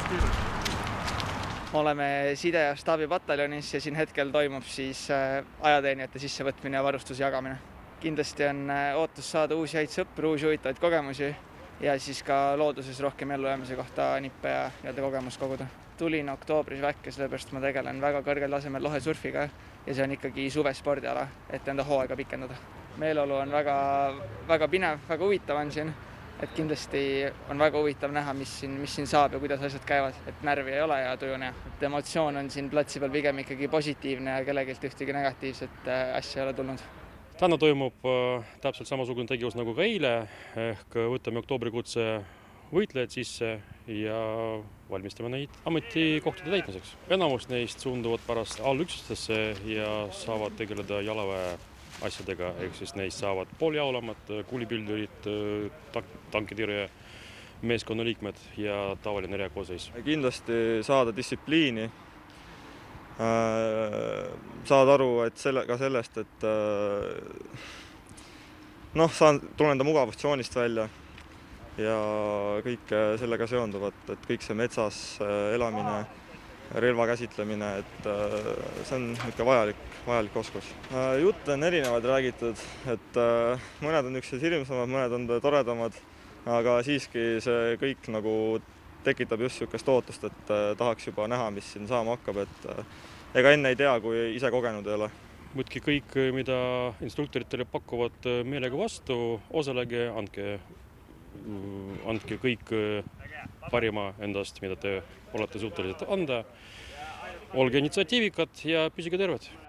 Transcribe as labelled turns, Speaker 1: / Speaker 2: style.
Speaker 1: Oleme side- ja staabipataljonis ja siin hetkel toimub siis ajateenijate sissevõtmine ja varustuse jagamine. Kindlasti on ootus saada uusi häid sõpru, uusi huvitavaid kogemusi ja siis ka looduses rohkem ellujäämise kohta nippe ja kogemust koguda. Tulin oktoobris väkke, sellepärast ma tegelen väga kõrgel tasemel lohesurfiga ja see on ikkagi suvespordiala, et enda hooaega pikendada. Meeleolu on väga pinev, väga huvitav on siin. Et kindlasti on väga huvitav näha, mis siin saab ja kuidas asjad käivad, et närvi ei ole ja tuju on hea. Et emotsioon on siin platsi peal pigem ikkagi positiivne ja kellegilt ühtegi negatiivset asja ei ole tulnud.
Speaker 2: Täna toimub täpselt samasugune tegevus nagu ka eile, ehk võtame oktoobrikutse võitlejad sisse ja valmistame neid ametikohtade täitmiseks. Enamus neist suunduvad pärast allüksustesse ja saavad tegeleda jalaväe asjadega, ehk siis neist saavad pooljaulamad, kuulipildurid, tankitõrje, meeskonnaliikmed ja tavaline reakoosseis.
Speaker 3: Kindlasti saada distsipliini, saada aru, et ka sellest, et tulen enda mugavustsoonist välja ja kõik sellega seonduvat, et kõik see metsas elamine, relva käsitlemine, et see on ikka vajalik oskus. Jutte on erinevaid räägitud, et mõned on üksteise hirmsamad, mõned on toredamad, aga siiski see kõik nagu tekitab just niisugust ootust, et tahaks juba näha, mis siin saama hakkab, et ega enne ei tea, kui ise kogenud ei ole.
Speaker 2: Võtke kõik, mida instruktoritele pakuvad meelega vastu, osalege, andke kõik parima endast, mida te olete suutelised anda. Olge initsiatiivikad ja püsige terved!